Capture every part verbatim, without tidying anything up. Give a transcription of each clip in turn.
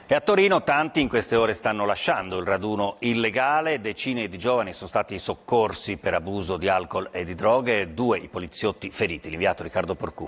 E a Torino tanti in queste ore stanno lasciando il raduno illegale, decine di giovani sono stati soccorsi per abuso di alcol e di droghe, due i poliziotti feriti. L'inviato Riccardo Porcù.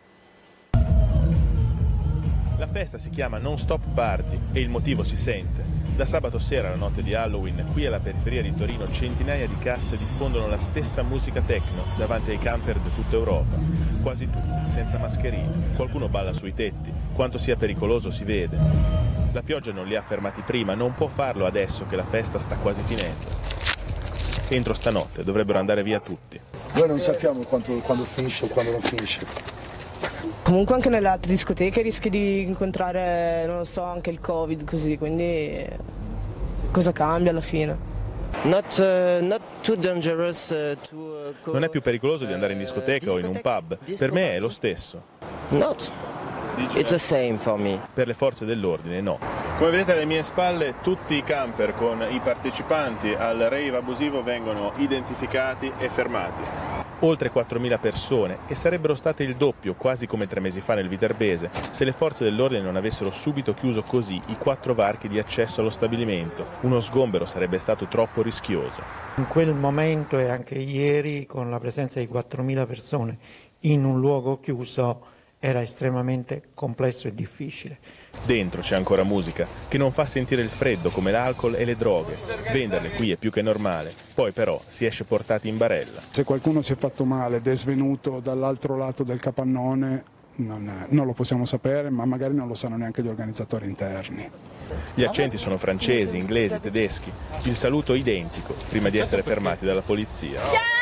La festa si chiama Non Stop Party e il motivo si sente. Da sabato sera alla notte di Halloween, qui alla periferia di Torino, centinaia di casse diffondono la stessa musica techno davanti ai camper di tutta Europa. Quasi tutti, senza mascherine. Qualcuno balla sui tetti. Quanto sia pericoloso si vede. La pioggia non li ha fermati prima, non può farlo adesso che la festa sta quasi finendo. Entro stanotte dovrebbero andare via tutti. Noi non sappiamo quanto, quando finisce o quando non finisce. Comunque anche nelle altre discoteche rischi di incontrare, non lo so, anche il Covid così, quindi cosa cambia alla fine? Not, uh, not too dangerous, uh, to, uh, go, Non è più pericoloso di andare in discoteca uh, o in un pub. Per me è lo stesso. Not. It's the same for me. Per le forze dell'ordine no. Come vedete alle mie spalle tutti i camper con i partecipanti al rave abusivo vengono identificati e fermati. Oltre quattromila persone, e sarebbero state il doppio, quasi come tre mesi fa nel Viterbese, se le forze dell'ordine non avessero subito chiuso così i quattro varchi di accesso allo stabilimento. Uno sgombero sarebbe stato troppo rischioso. In quel momento e anche ieri, con la presenza di quattromila persone in un luogo chiuso, era estremamente complesso e difficile. Dentro c'è ancora musica, che non fa sentire il freddo come l'alcol e le droghe. Venderle qui è più che normale, poi però si esce portati in barella. Se qualcuno si è fatto male ed è svenuto dall'altro lato del capannone, non, non lo possiamo sapere, ma magari non lo sanno neanche gli organizzatori interni. Gli accenti sono francesi, inglesi, tedeschi. Il saluto identico, prima di essere fermati dalla polizia.